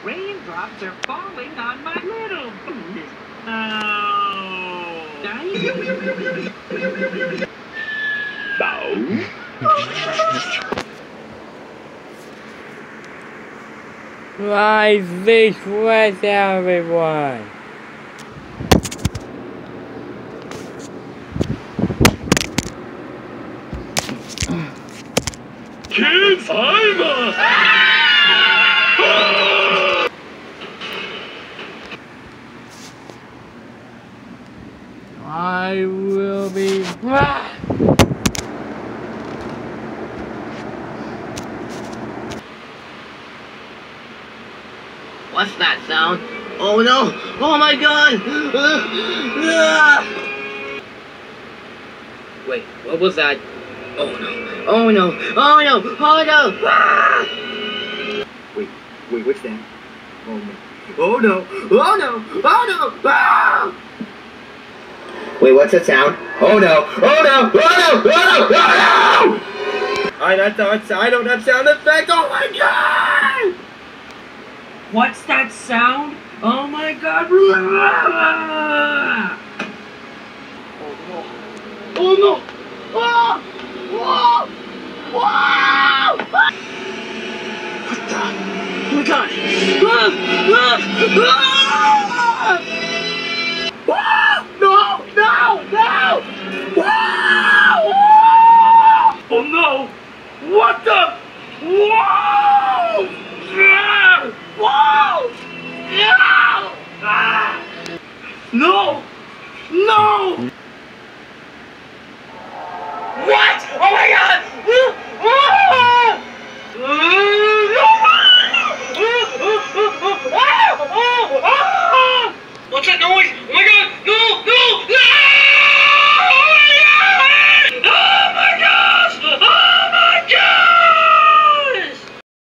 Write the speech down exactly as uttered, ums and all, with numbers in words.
Raindrops are falling on my little booty. Oh. Why is this with everyone? Kids, I'm a... I will be... What's that sound? Oh no! Oh my god! Wait, what was that? Oh no! Oh no! Oh no! Oh no! Ah! Wait, wait, what's that? Oh no! Oh no! Oh no! Oh no! Ah! Wait, what's that sound? Oh no! Oh no! Oh no! Oh no! Oh no! I don't know. I don't have sound effect. Oh my god! What's that sound? Oh my god! Oh no! Oh! Whoa! Whoa! What the? Oh my god! Ah! Ah! Ah! Ah! No! No! No! Ah! Oh no! What the?